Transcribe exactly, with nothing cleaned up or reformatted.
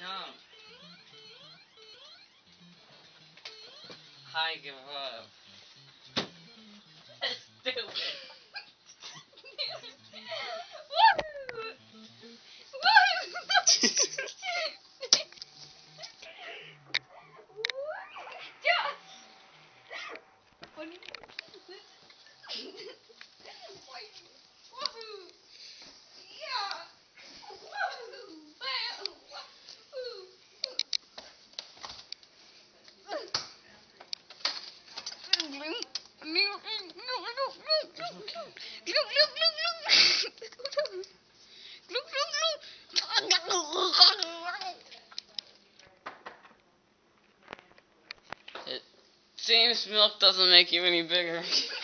Jump. I give up. That's stupid. It seems milk doesn't make you any bigger.